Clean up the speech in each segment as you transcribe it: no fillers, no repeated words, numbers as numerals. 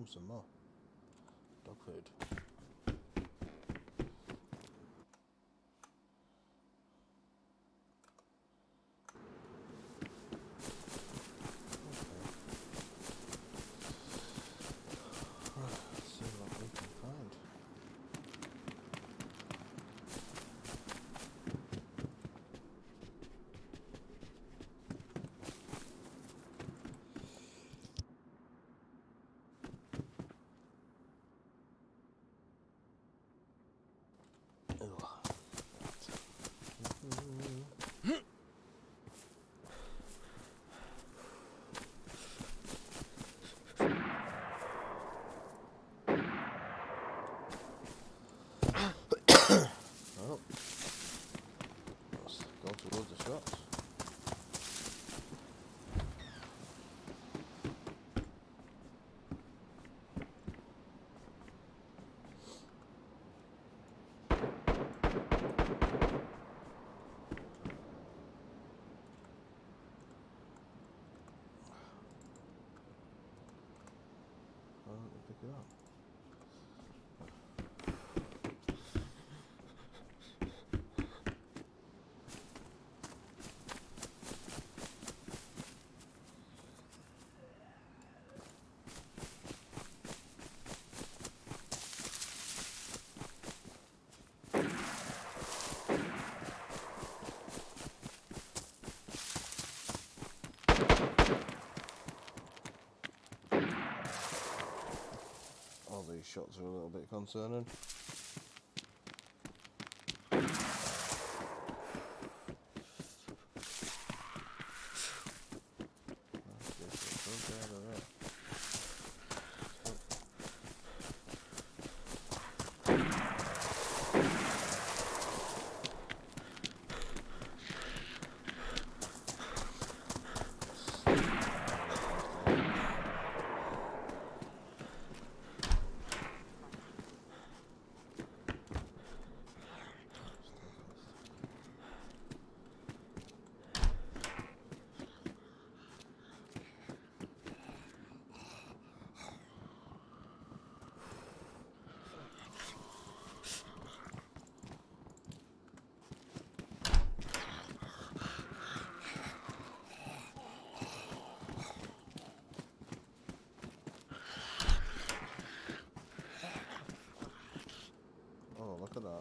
some more. Dog food. Oh, let's go towards the shots. Why don't we pick it up? All these shots are a little bit concerning. Oh, look at that.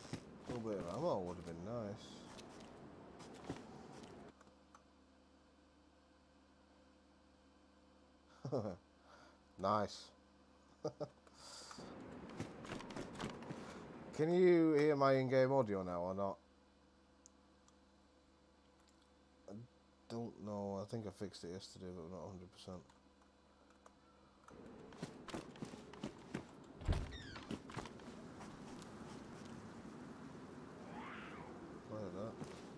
Ammo would have been nice. Nice. Can you hear my in-game audio now or not? I don't know. I think I fixed it yesterday, but not 100%. Like that.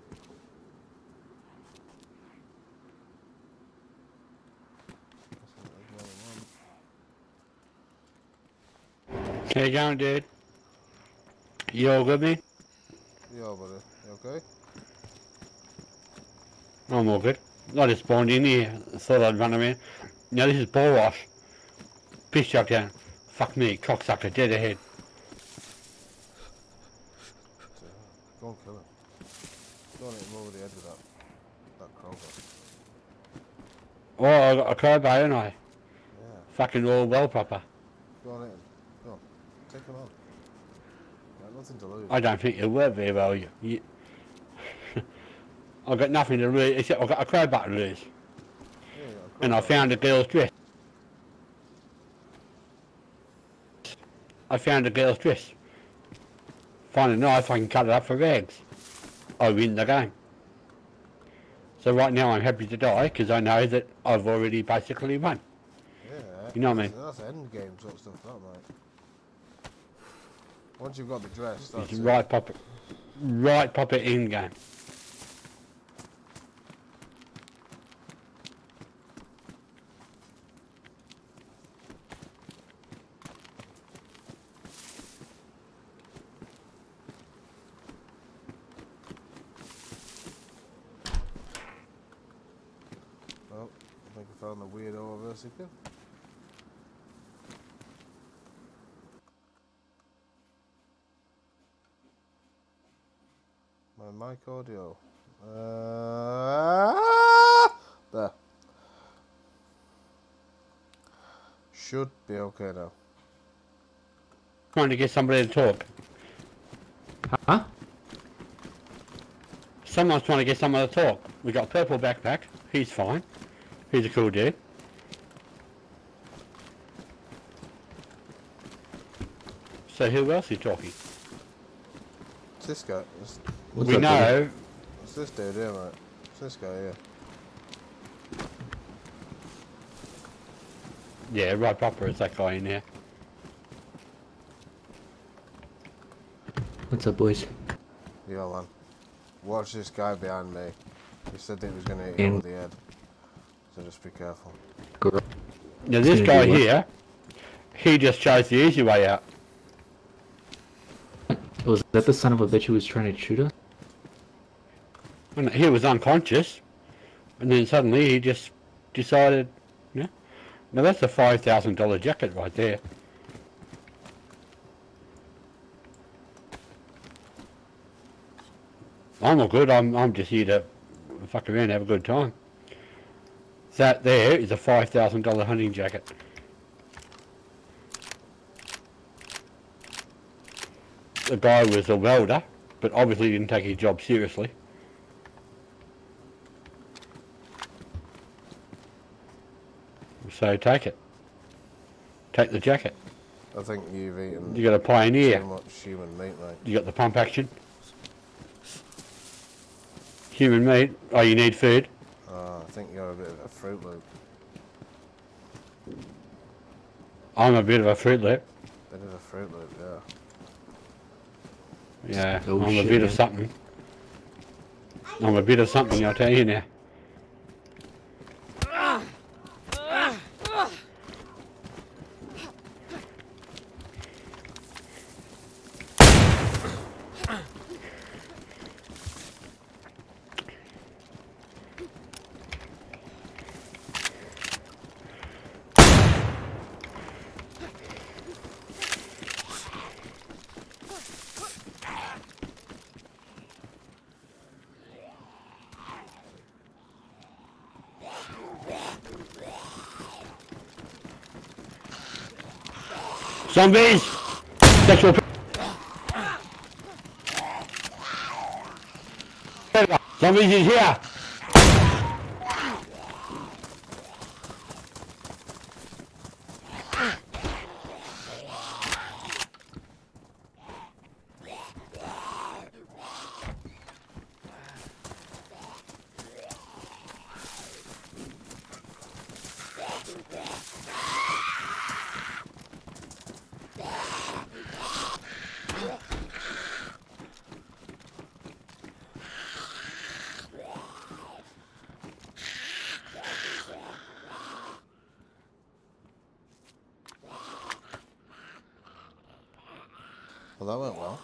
How you going, dude? You all good, man? Yeah, buddy. You okay? I'm all good. I just spawned in here. Thought I'd run around. Now this is ball wash. Piss chuck down. Fuck me, cocksucker, dead ahead. Go and kill him. Don't hit him over the head with that crowbar. Oh, I got a crowbar, ain't I? Yeah. Fucking all well proper. Go on, hit him. Go on. Take him on. Nothing to lose. I don't think it'll work very well. You I've got nothing to lose except I've got a crowbar to lose. Yeah, And I found a girl's dress. I found a girl's dress. Find a knife, I can cut it up for rags. I win the game. So right now I'm happy to die because I know that I've already basically won. Yeah. You know what I mean? That's end game sort of stuff, that, mate. Once you've got the dress, that's It's it. right proper end game. Well, I think I found the weirdo of Esseker. My mic audio. There. Should be okay now. Trying to get somebody to talk. Huh? Someone's trying to get someone to talk. We got purple backpack. He's fine. He's a cool dude. So who else is talking? It's this guy. We know. It's this dude here, mate. It's this guy here. Yeah, right proper is that guy in there. What's up, boys? Yo, man. Watch this guy behind me. He said that he was going to hit you over the head. So just be careful. Girl. Now this guy here, he just chose the easy way out. Was that the son of a bitch who was trying to shoot us? And he was unconscious, and then suddenly he just decided, yeah. Now that's a $5,000 jacket right there. I'm not good. I'm just here to fuck around and have a good time. That there is a $5,000 hunting jacket. The guy was a welder, but obviously didn't take his job seriously. So take it. Take the jacket. I think you've eaten You got a Pioneer. too much human meat, mate. You got the pump action. Human meat. Oh, you need food. I think you're a bit of a Fruit Loop. I'm a bit of a Fruit Loop. Bit of a Fruit Loop, yeah. Yeah, Oh, I'm a shit, bit man. of something. I'm a bit of something, I'll tell you now. Zombies! Sexual Zombies is here! Well, that went well.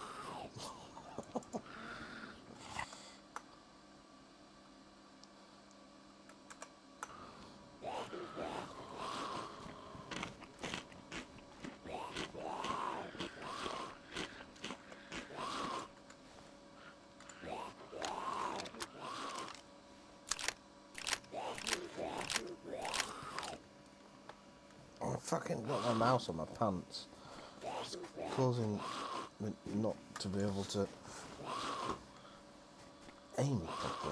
Oh, I fucking got my mouse on my pants. It's causing me not to be able to aim properly.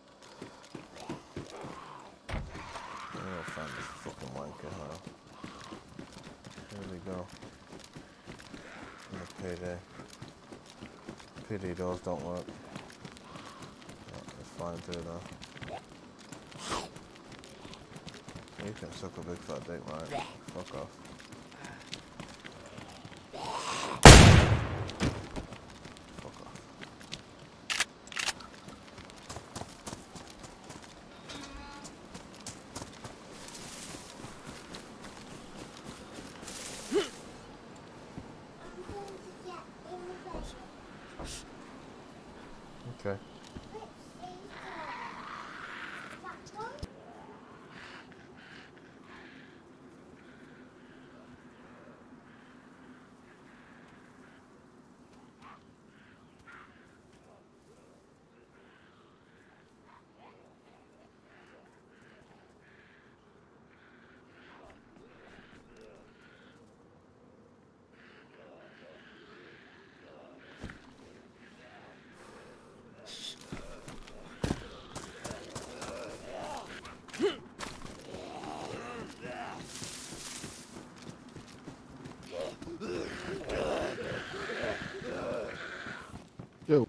I'll find this fucking wanker now. Here we go. And the PD doors don't work. Oh, it's fine too though. You can suck a big fat dick, right? Fuck off. Fuck off. Okay. Yo.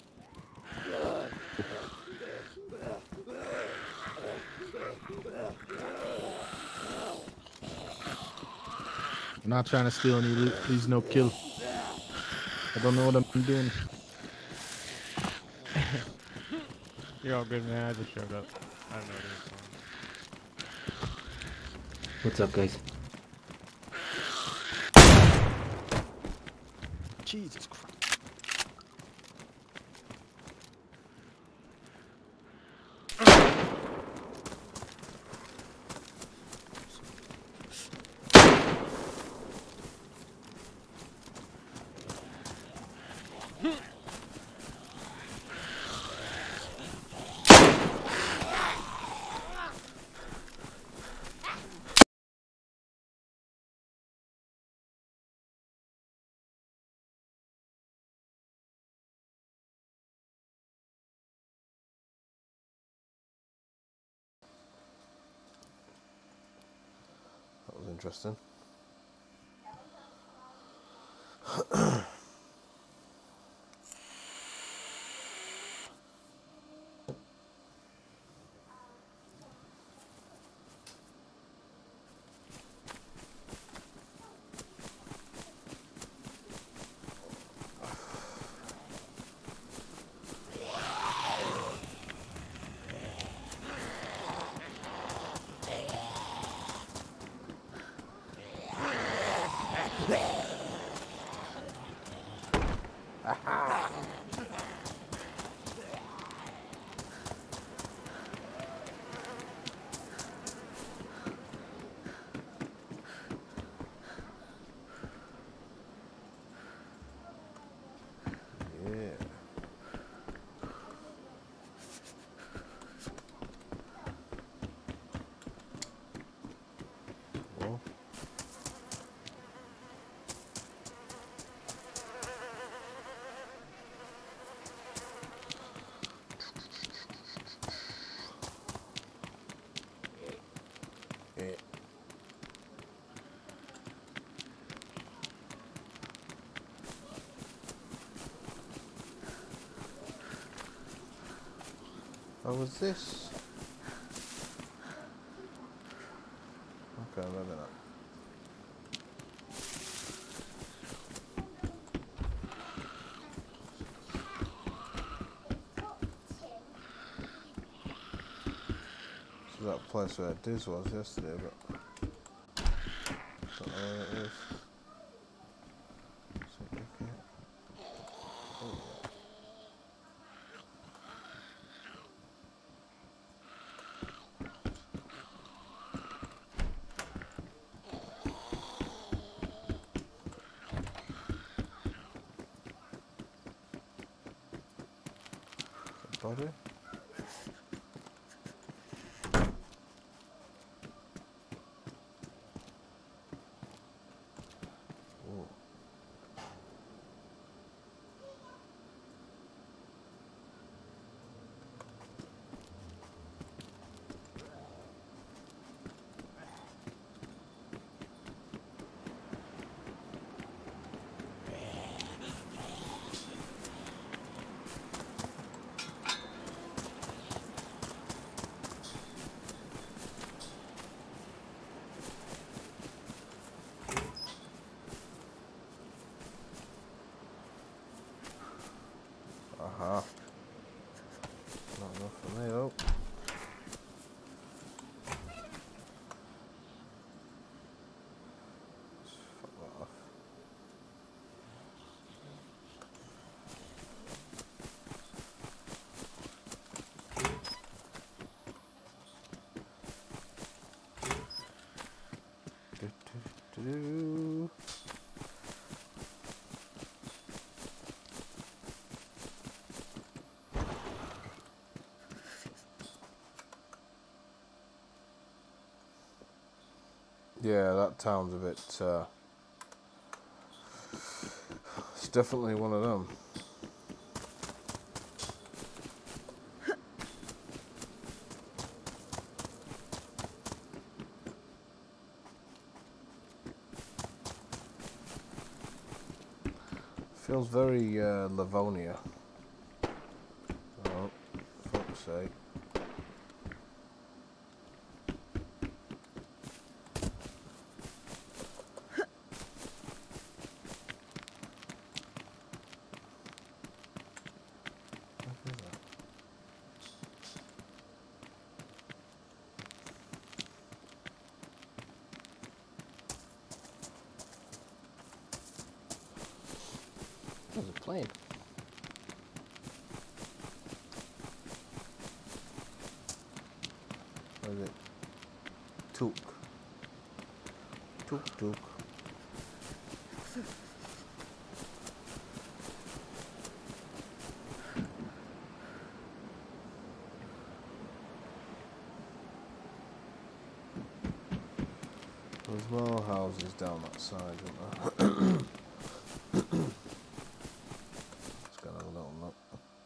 I'm not trying to steal any loot. Please, no kill. I don't know what I'm doing. You're all good, man. I just showed up. I don't know what it is. What's up, guys? Jesus Christ. That was interesting. Yeah. Well. Yeah. Oh, was this? Okay, maybe not. This is that place where Diz was yesterday, but I don't know where it is. So, okay. body. Ooh. Aha. Not enough for me, though. Let's fuck that off. Do. Yeah, that town's a bit, it's definitely one of them. Feels very, Livonia. Oh, fuck's sake. There's a plane. What is it? Took. Took. There's more houses down that side, isn't there? Let's go and have a little look.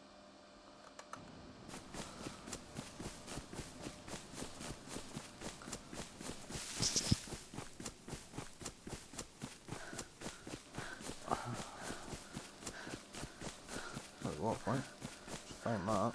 Wait, what point? Just found that.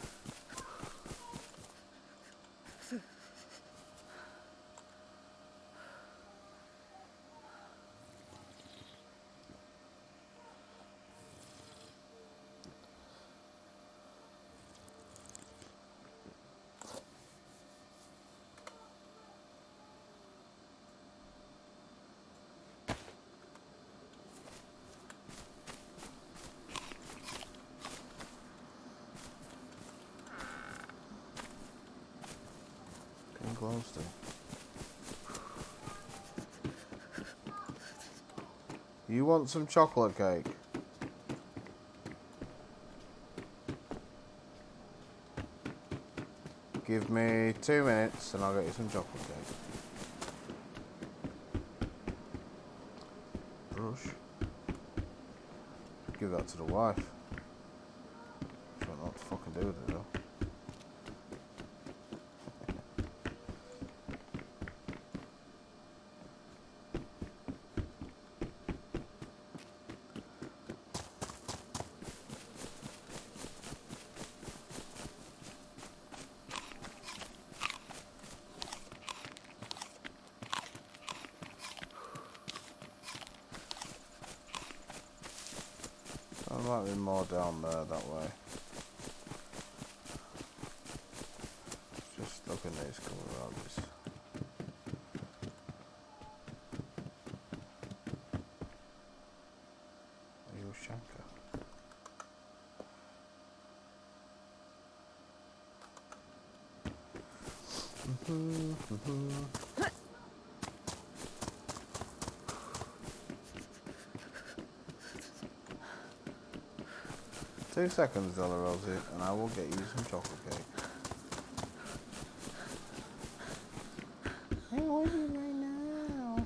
Glowstone. You want some chocolate cake? Give me 2 minutes and I'll get you some chocolate cake. Brush. Give that to the wife. I don't know what to fucking do with it though. There might be more down there that way. Just looking at this coming around this. Are you a shanker? 2 seconds, Dollar Rosie, and I will get you some chocolate cake. Hey, what are you right now?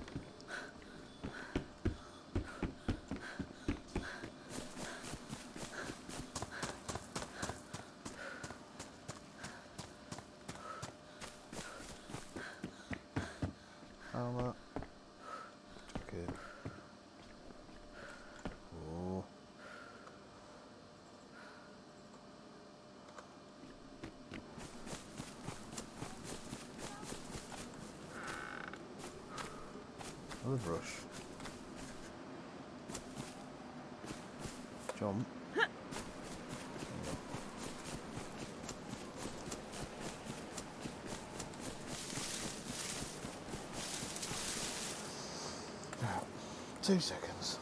Alma. Chocolate. Oh. Another brush. Jump. 2 seconds.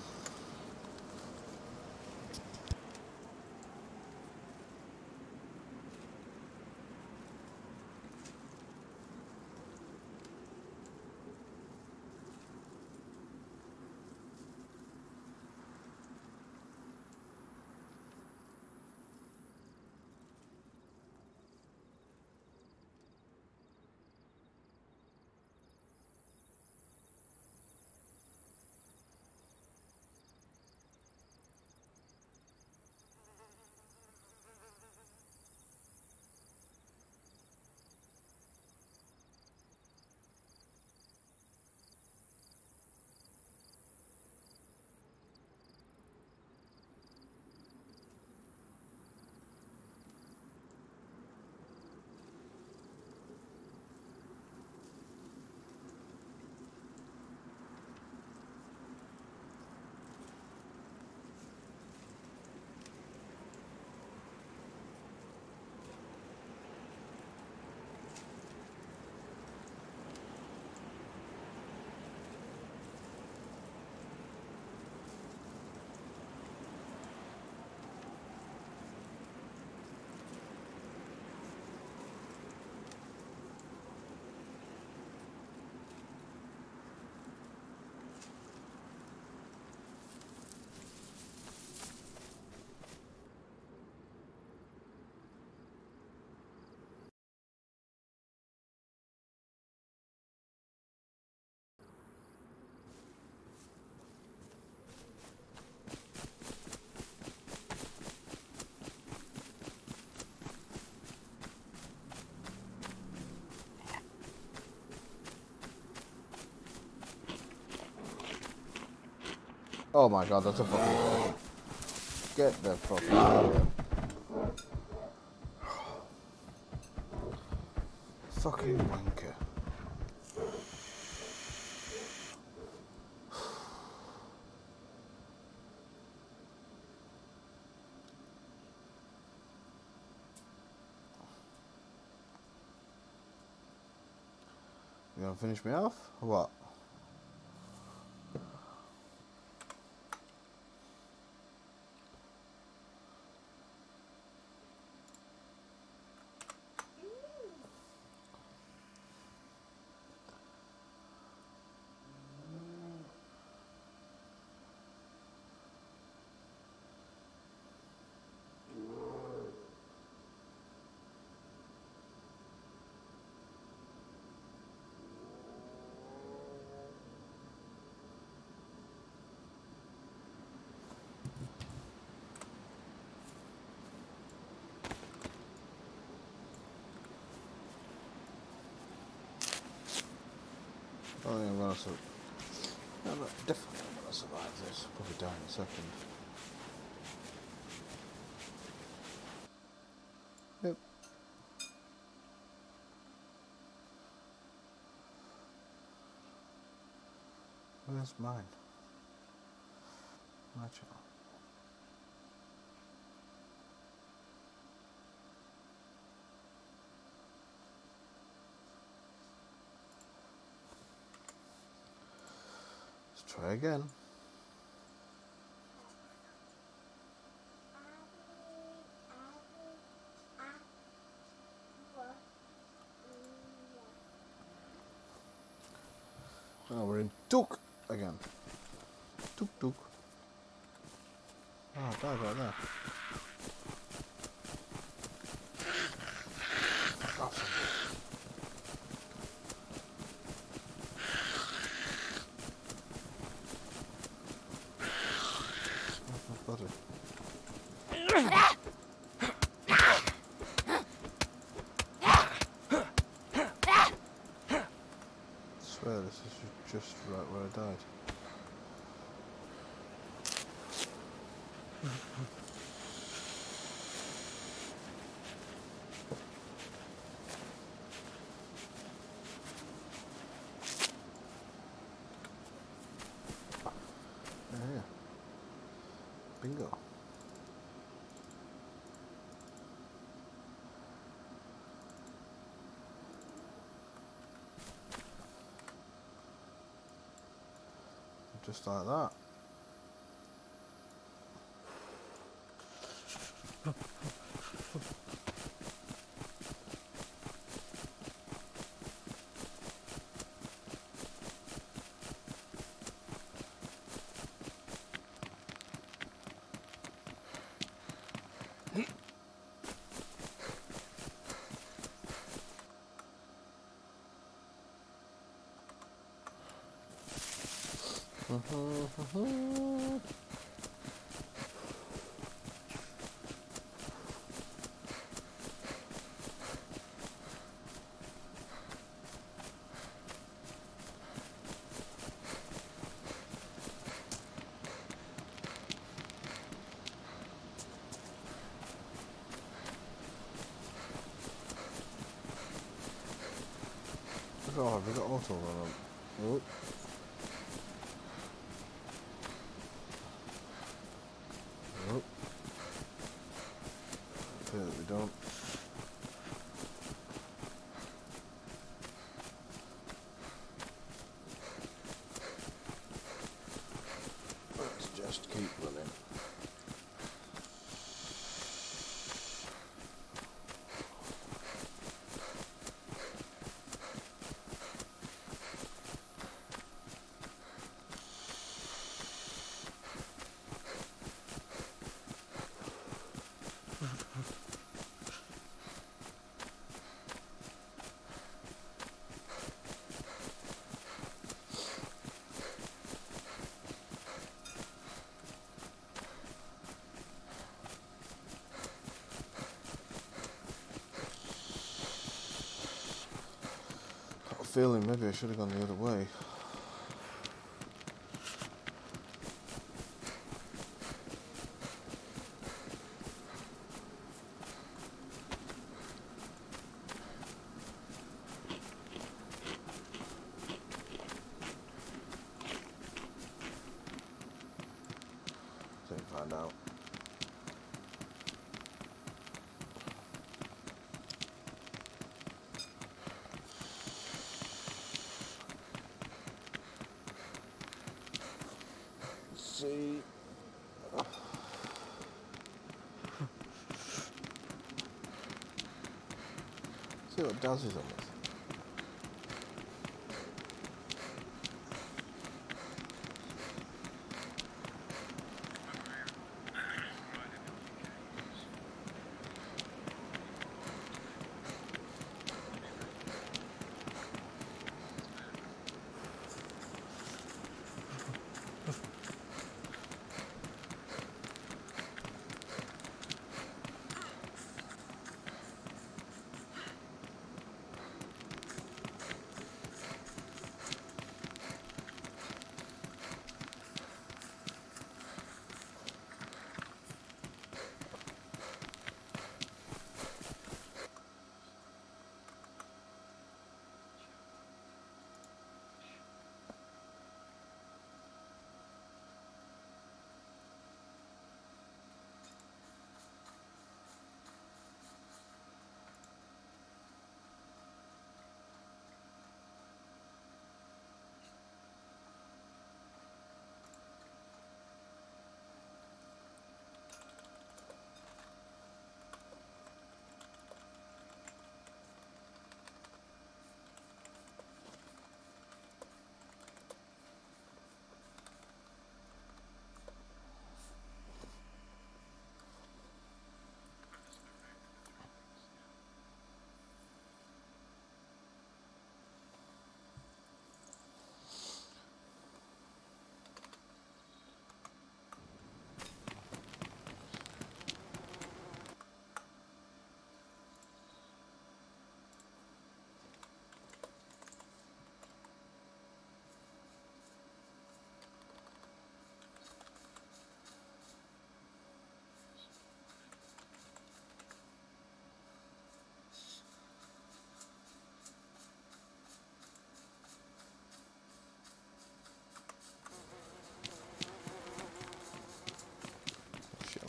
Oh my god, that's a fucking thing. Get the fuck out of here. Fucking wanker. You gonna finish me off? Or what? I don't think I'm gonna survive. I'm definitely not gonna survive this. Probably die in a second. Yep. Where's mine? My channel. Let's try again. Now we're in Tuk again. Tuk Tuk. Ah, there. swear this is just right where I died. Yeah. Bingo. Just like that. Oh, have we got auto run on? Oh. Nope. Apparently we don't. Let's just keep running. Feeling maybe I should have gone the other way. So you find out. See. See what Daz is on this.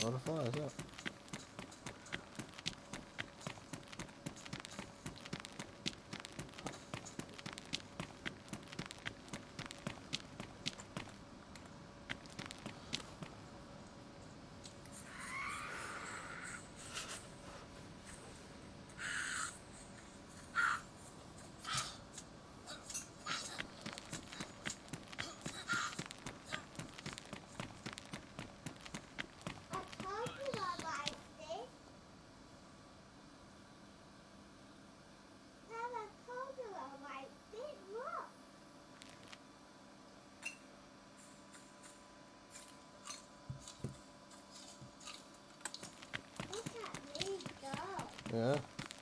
What the fuck is that? Yeah.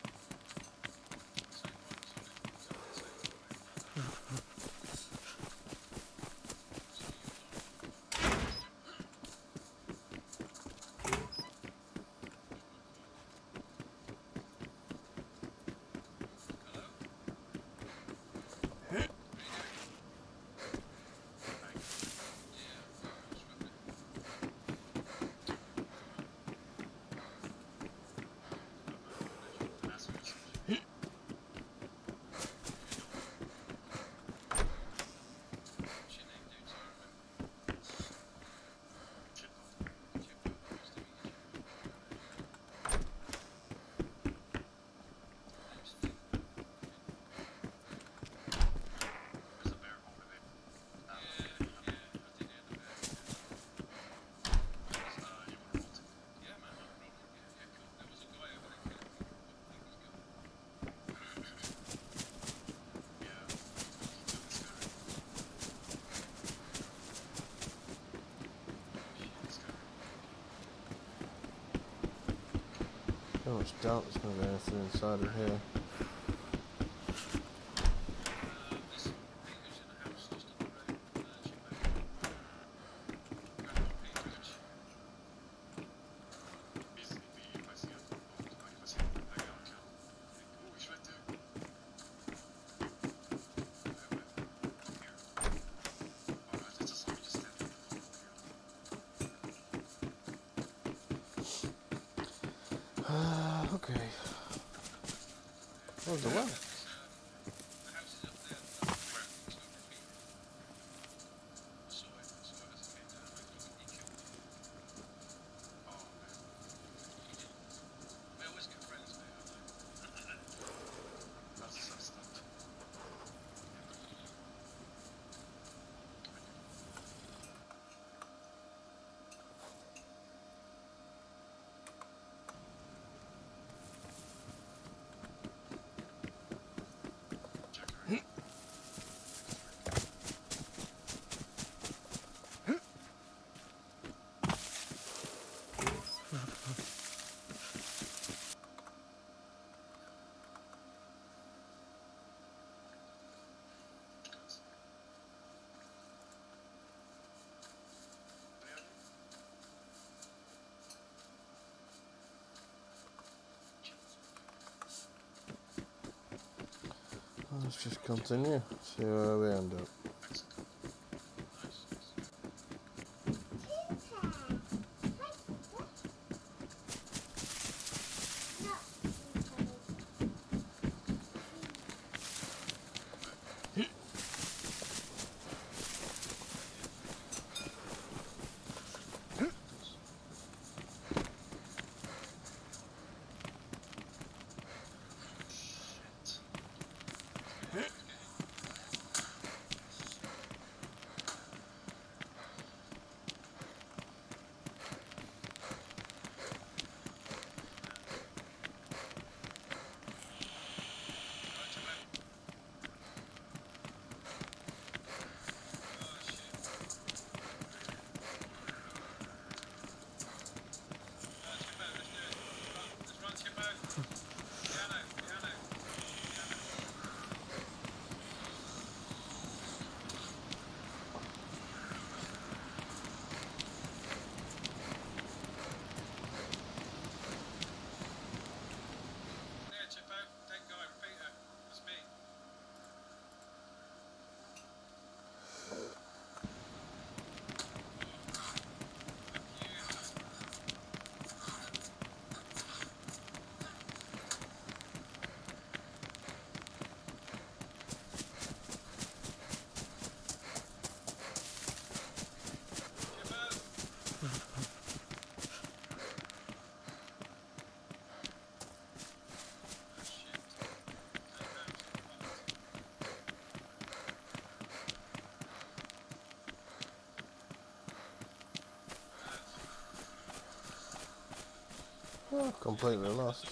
How much doubt is going to be anything inside of here? Okay. Where's the well? Let's just continue, see where we end up. Oh, completely lost.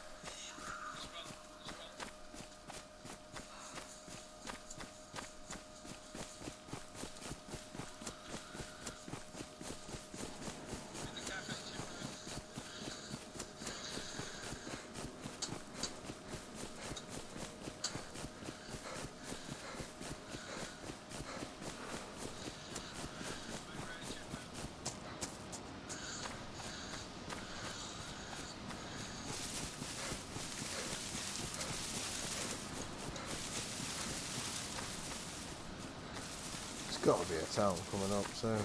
There's got to be a town coming up soon.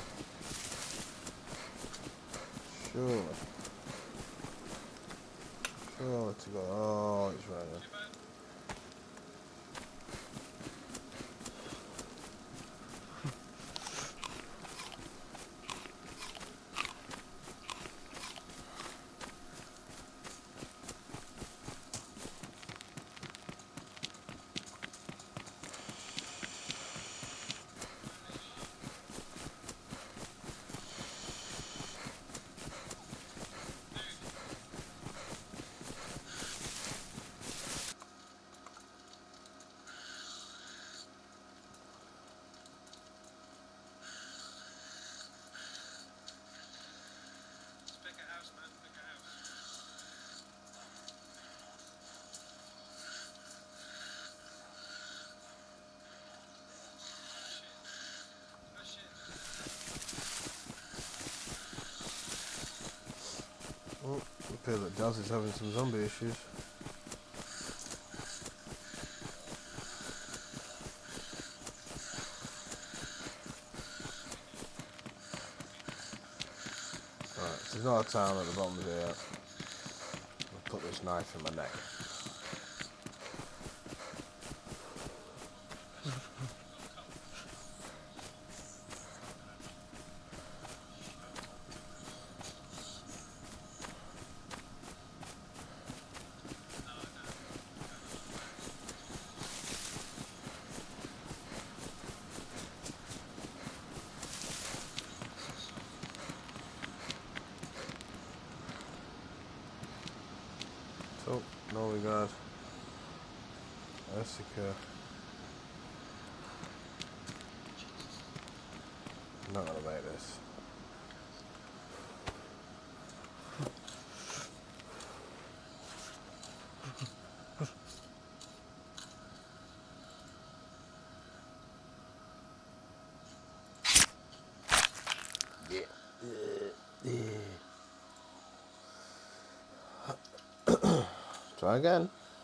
Surely. Surely to go. Oh, it's right there. Oh, it appears that Daz is having some zombie issues. Right, so there's not a town at the bottom of here. I'll put this knife in my neck. Oh, no we got Esseker. I'm not gonna make this. Try again.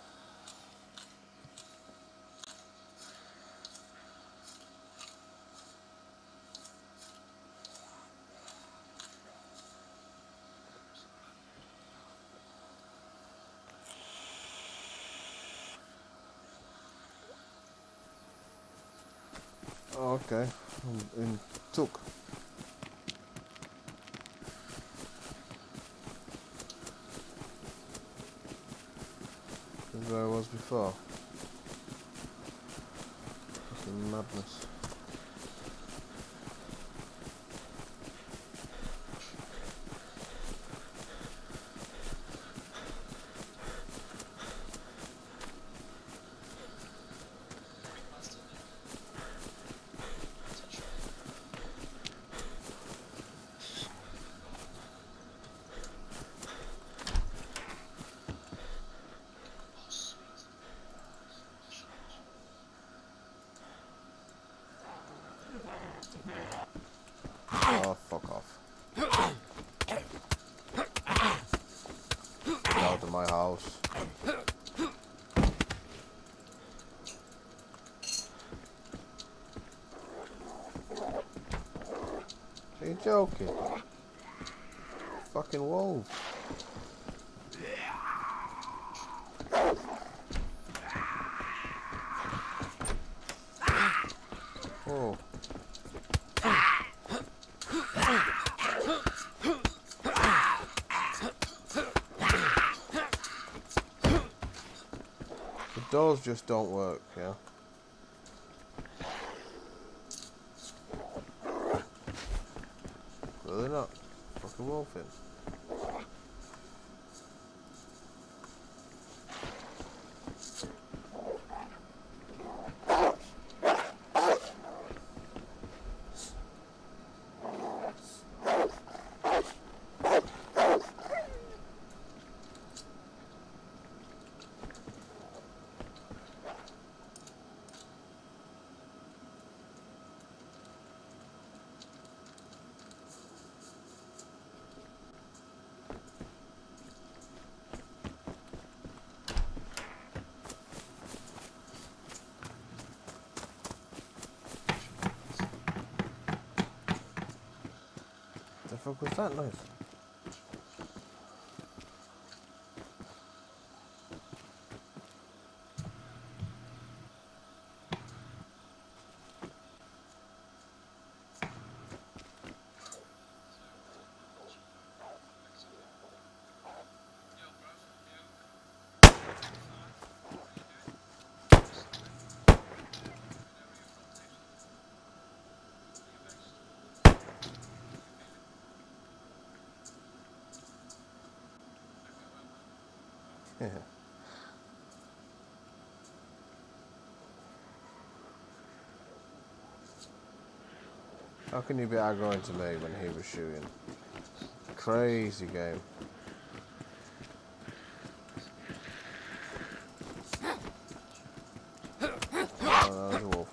Oh, okay. In Took. This is where I was before. Fucking madness. Oh, fuck off. Get out of my house. Are you joking? Fucking wolves. Oh. The doors just don't work, yeah? Well, they're not fucking wolfing. fuck was that noise? Yeah. How can you be aggroing to me when he was shooting? Crazy game. Oh, that was a wolf.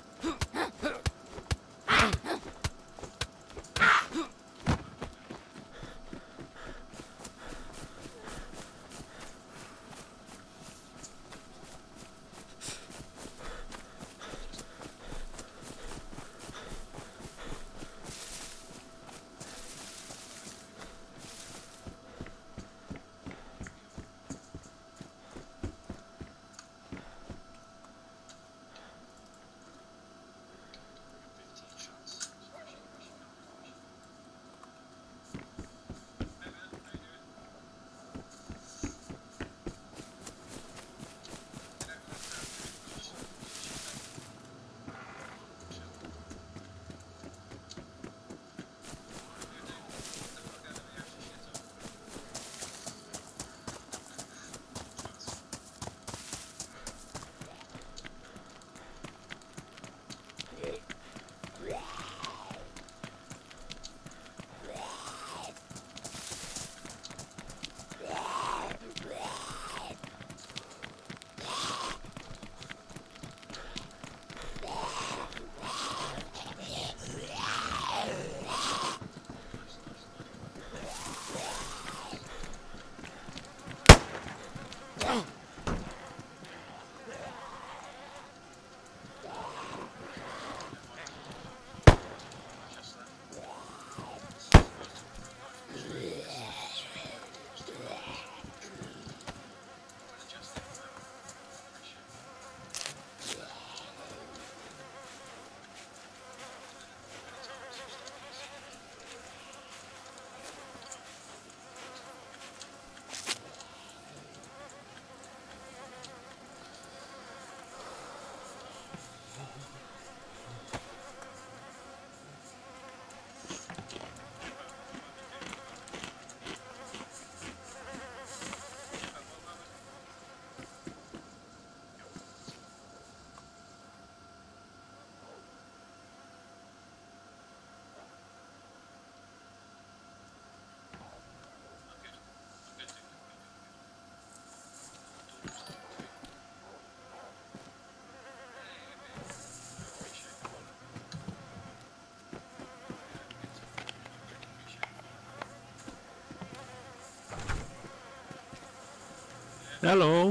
Hello.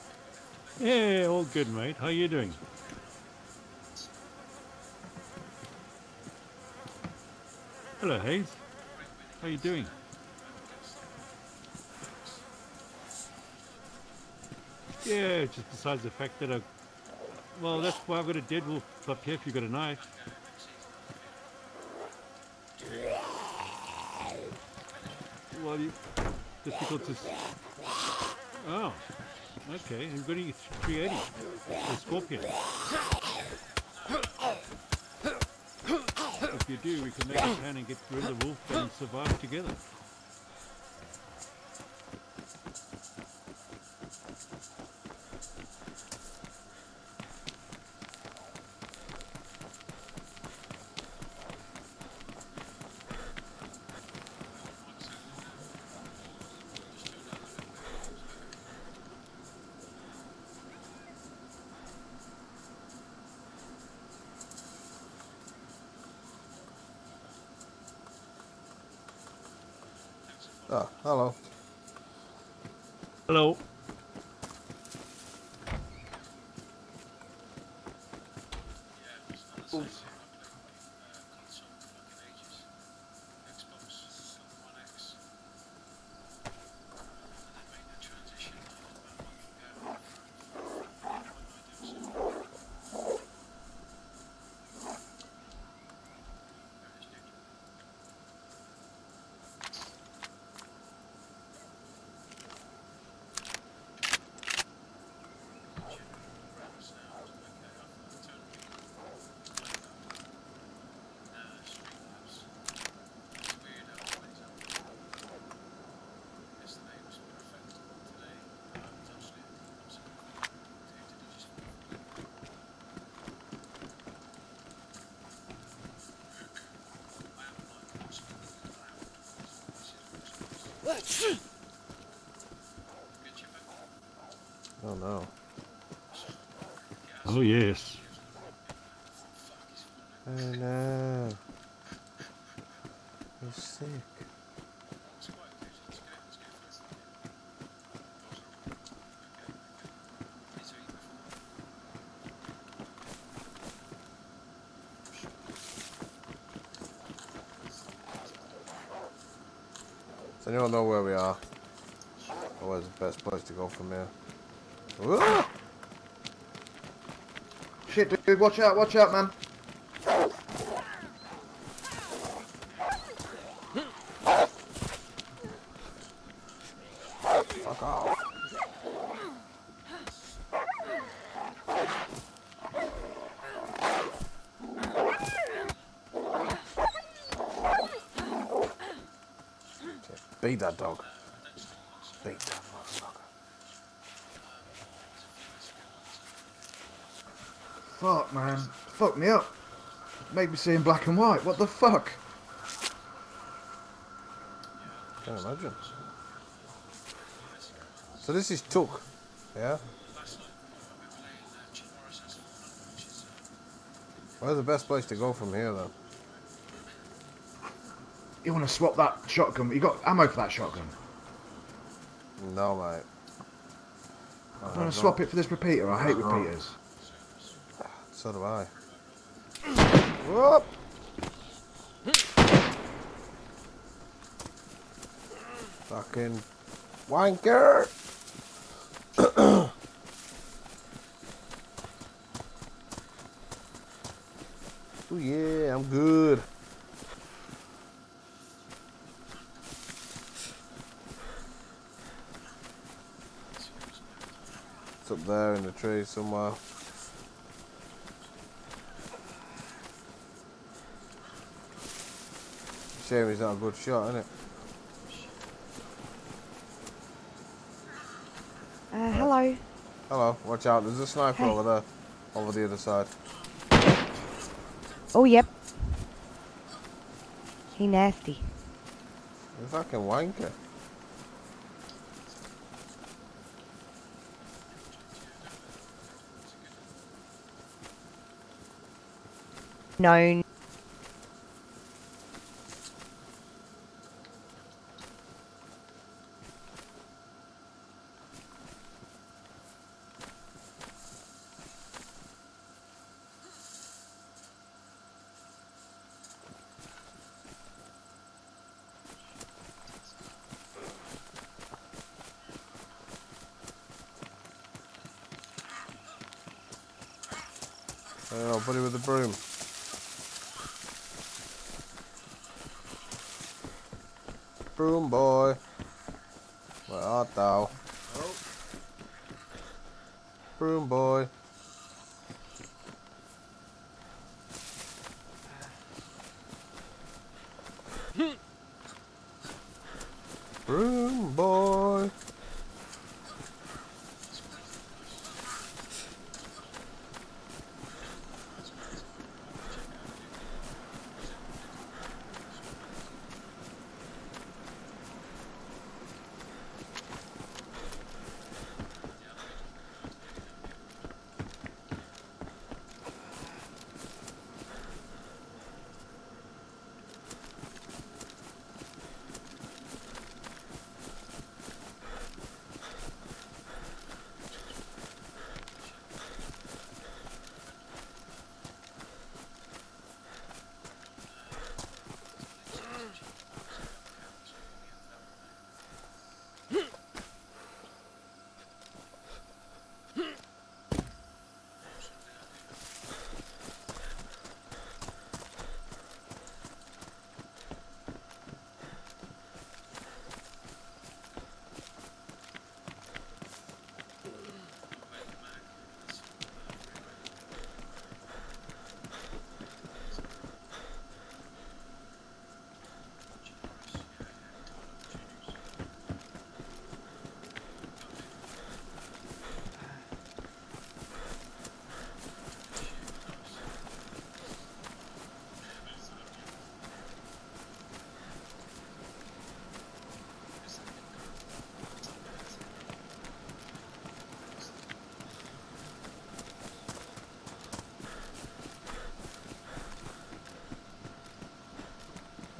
Yeah, all good, mate. How you doing? Hello, Hayes. How you doing? Yeah, just besides the fact that well, that's why I've got a dead wolf up here if you've got a knife. Well, difficult to... Oh, okay. I'm going to 380. The scorpion. If you do, we can make a plan and get rid of the wolf and survive together. Oh, hello. Hello. Oops. Oh no. Oh yes. Oh no. He's sick. Does anyone know where we are? Or where's the best place to go from here? Whoa! Shit, dude, watch out, man. Fuck off. Beat that dog. Beat that motherfucker. Fuck, man. Fuck me up. Make me see in black and white. What the fuck? Can't imagine. So this is Took, yeah? Where's the best place to go from here then? You want to swap that shotgun? You got ammo for that shotgun? No, mate. I want to swap it for this repeater. I hate repeaters. So do I. Whoop! Fucking wanker! Oh yeah, I'm good. It's up there in the tree somewhere. Shame he's not a good shot, isn't it? Hello. Hello, watch out, there's a sniper Hey. over there. Over the other side. Oh, yep. He nasty. You fucking wanker. No. Oh, buddy with the broom. Broom boy. Where art thou? Oh. Broom boy. Broom boy.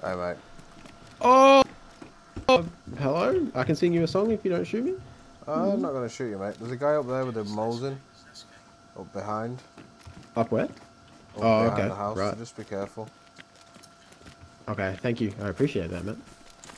Hey, mate. Oh! Hello? I can sing you a song if you don't shoot me? I'm not going to shoot you, mate. There's a guy up there with a Mosin. Up behind. Up where? Up Oh, behind okay. the house, Right. so just be careful. Okay, thank you. I appreciate that, man.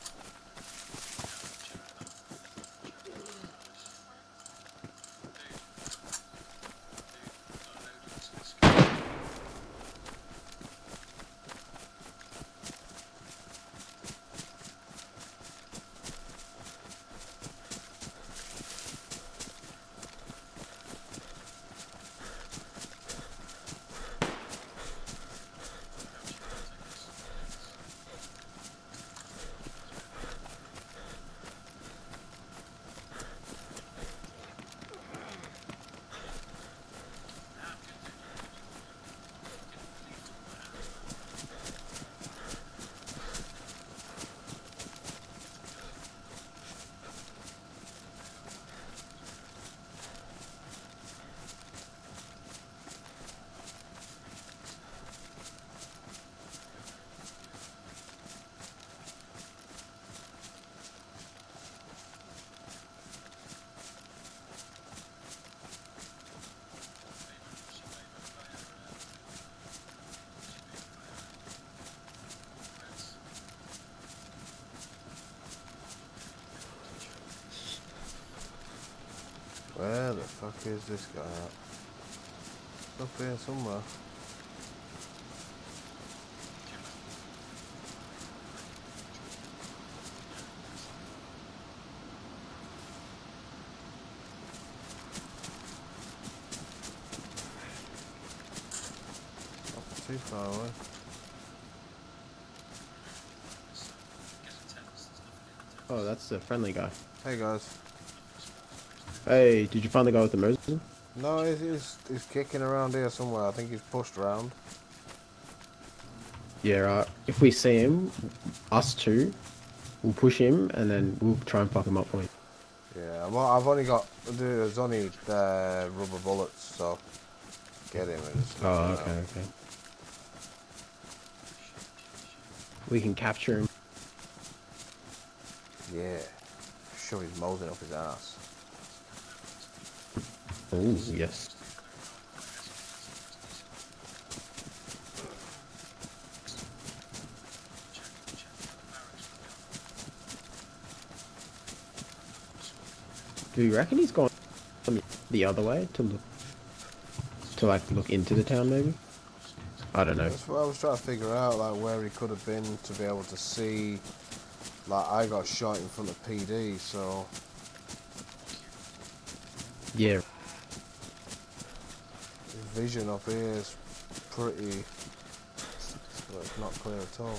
Where the fuck is this guy at? Up here somewhere. Not too far away. Oh, that's the friendly guy. Hey guys. Hey, did you find the guy with the Mosin? No, he's kicking around here somewhere. I think he's pushed around. Yeah, right. If we see him, us two, we'll push him and then we'll try and fuck him up for you. Yeah, well, I've only got, there's only rubber bullets, so get him and just knock Oh, him okay, out. okay. We can capture him. Yeah, shove his Mosin up his ass. Oh, yes. Do you reckon he's gone the other way to look, look into the town maybe? I don't know. That's what I was trying to figure out, like where he could have been to be able to see. Like I got shot in front of PD, so Yeah. his vision up here is pretty. Well, it's not clear at all.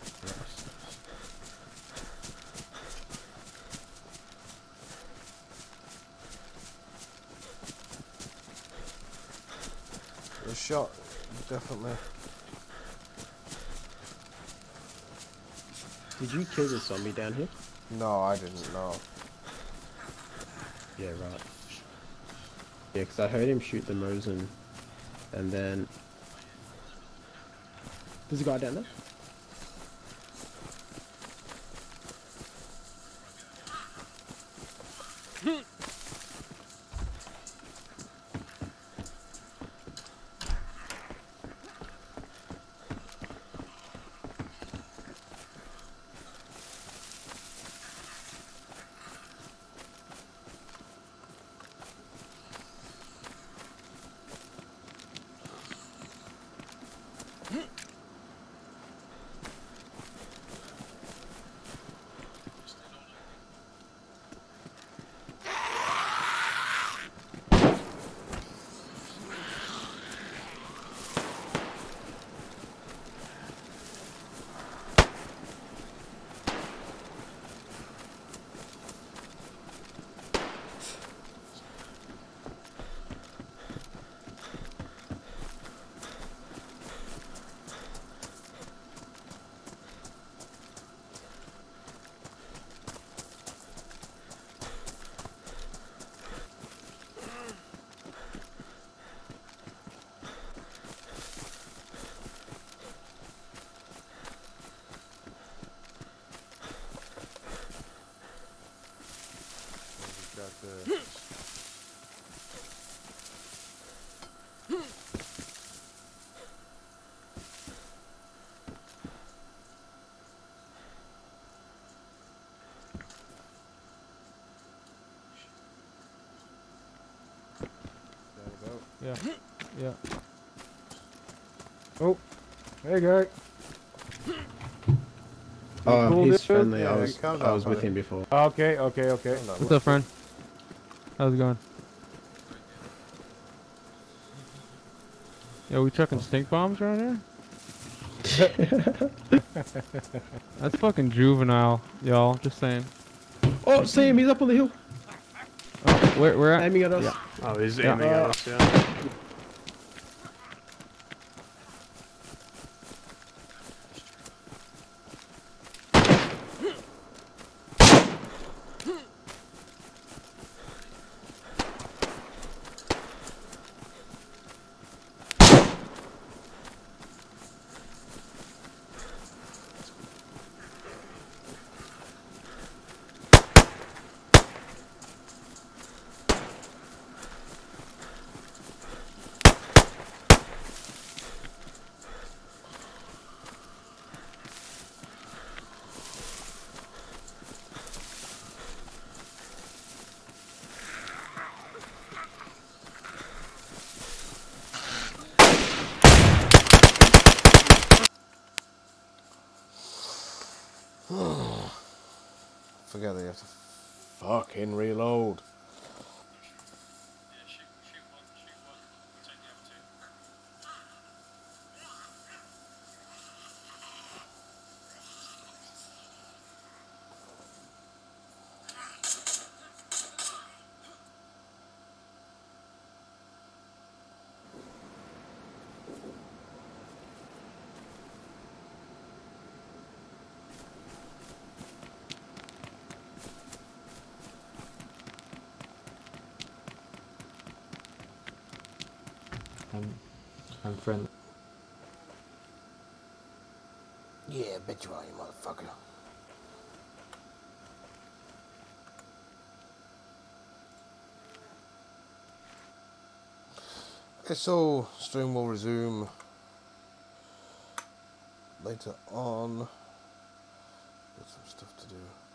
The shot, definitely. Did you kill the zombie down here? No, I didn't know. Yeah, right. Yeah, because I heard him shoot the Mosin, and then... There's a guy down there? Yeah. Yeah. Oh, hey guy. Oh, cool, he's dude? friendly. Yeah, I he was comes I out, was with buddy. him before. Okay, okay, okay. Oh, no, What's up, friend? How's it going? Yo, we chucking stink bombs around here? That's fucking juvenile, y'all. Just saying. Oh, see him. He's up on the hill, Oh, where at? aiming at us. Yeah. Oh, he's Yeah. aiming at us, yeah. Forget that you have to fucking reload. I'm friendly. Yeah, bet you are, you motherfucker. Okay, so stream will resume later on. Got some stuff to do.